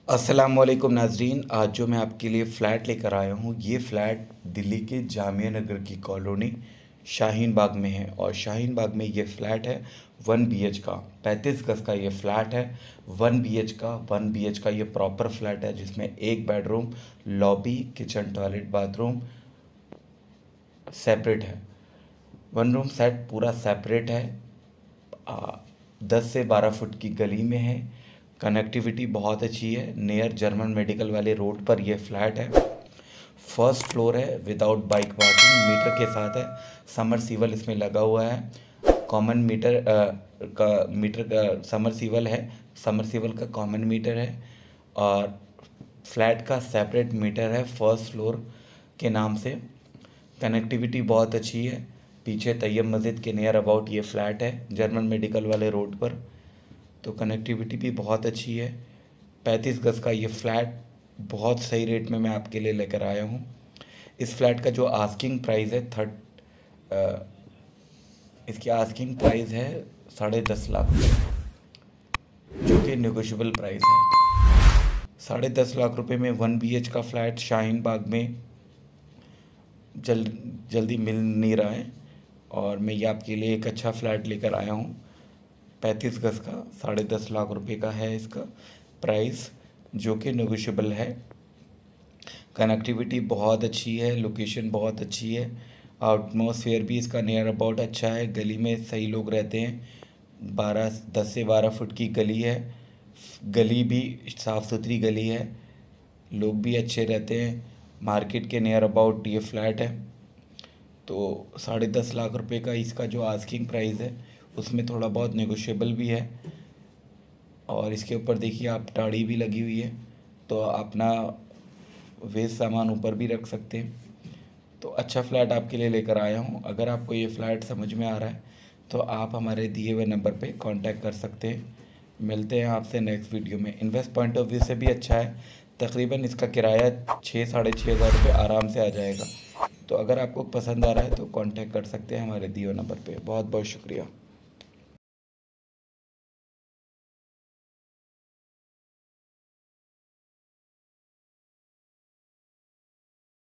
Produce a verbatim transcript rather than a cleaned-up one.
अस्सलाम वालेकुम नाजरीन। आज जो मैं आपके लिए फ़्लैट लेकर आया हूँ, ये फ़्लैट दिल्ली के जामिया नगर की कॉलोनी शाहीन बाग में है। और शाहीन बाग में ये फ़्लैट है वन बी एच का, पैंतीस गज़ का ये फ़्लैट है। वन बी एच का वन बी एच का ये प्रॉपर फ़्लैट है, जिसमें एक bedroom, lobby, kitchen, toilet, bathroom separate है। वन रूम सेट पूरा सेपरेट है। आ, दस से बारह फुट की गली में है। कनेक्टिविटी बहुत अच्छी है। नियर जर्मन मेडिकल वाले रोड पर यह फ्लैट है। फर्स्ट फ्लोर है, विदाउट बाइक पार्किंग, मीटर के साथ है। समरसीवल इसमें लगा हुआ है। कॉमन मीटर आ, का मीटर का समरसीवल है। समरसीवल का कॉमन मीटर है। और फ्लैट का सेपरेट मीटर है फर्स्ट फ्लोर के नाम से। कनेक्टिविटी बहुत अच्छी है। पीछे तैयब मस्जिद के नियर अबाउट ये फ़्लैट है, जर्मन मेडिकल वाले रोड पर। तो कनेक्टिविटी भी बहुत अच्छी है। पैंतीस गज़ का ये फ़्लैट बहुत सही रेट में मैं आपके लिए लेकर आया हूँ। इस फ्लैट का जो आस्किंग प्राइस है थर्ड इसकी आस्किंग प्राइस है साढ़े दस लाख रुपये, जो कि नेगोशिएबल प्राइस है। साढ़े दस लाख रुपए में वन बी एच का फ्लैट शाहीन बाग में जल जल्दी मिल नहीं रहा है। और मैं ये आपके लिए एक अच्छा फ़्लैट लेकर आया हूँ। पैंतीस गज़ का साढ़े दस लाख रुपए का है इसका प्राइस, जो कि नेगोशिएबल है। कनेक्टिविटी बहुत अच्छी है, लोकेशन बहुत अच्छी है। एटमॉस्फेयर भी इसका नियर अबाउट अच्छा है। गली में सही लोग रहते हैं। बारह दस से बारह फुट की गली है। गली भी साफ़ सुथरी गली है। लोग भी अच्छे रहते हैं। मार्केट के नियर अबाउट ये फ्लैट है। तो साढ़े दस लाख रुपए का इसका जो आस्किंग प्राइस है, उसमें थोड़ा बहुत नेगोशिएबल भी है। और इसके ऊपर देखिए आप, टाड़ी भी लगी हुई है, तो अपना वेस्ट सामान ऊपर भी रख सकते हैं। तो अच्छा फ़्लैट आपके लिए लेकर आया हूँ। अगर आपको ये फ़्लैट समझ में आ रहा है तो आप हमारे दिए हुए नंबर पे कांटेक्ट कर सकते हैं। मिलते हैं आपसे नेक्स्ट वीडियो में। इन्वेस्ट पॉइंट ऑफ व्यू से भी अच्छा है। तकरीबन इसका किराया छः साढ़े छः हज़ार रुपये आराम से आ जाएगा। तो अगर आपको पसंद आ रहा है तो कांटेक्ट कर सकते हैं हमारे दिए हुए नंबर पे। बहुत बहुत शुक्रिया।